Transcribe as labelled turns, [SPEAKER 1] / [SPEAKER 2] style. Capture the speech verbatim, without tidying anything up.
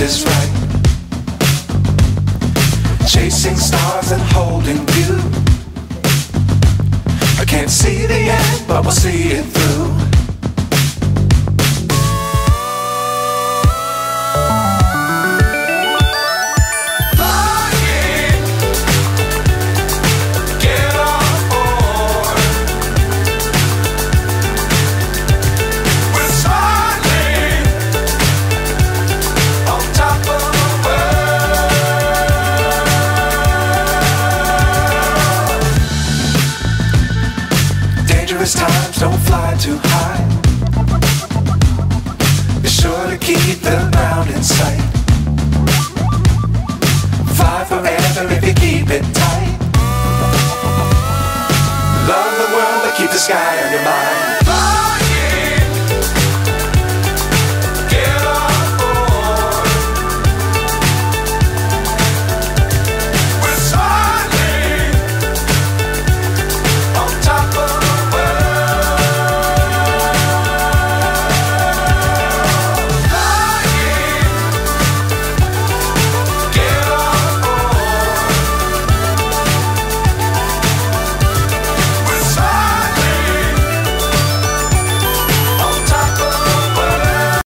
[SPEAKER 1] is right. Chasing stars and holding you. I can't see the end, but we'll see it through. Dangerous times, don't fly too high. Be sure to keep the ground in sight.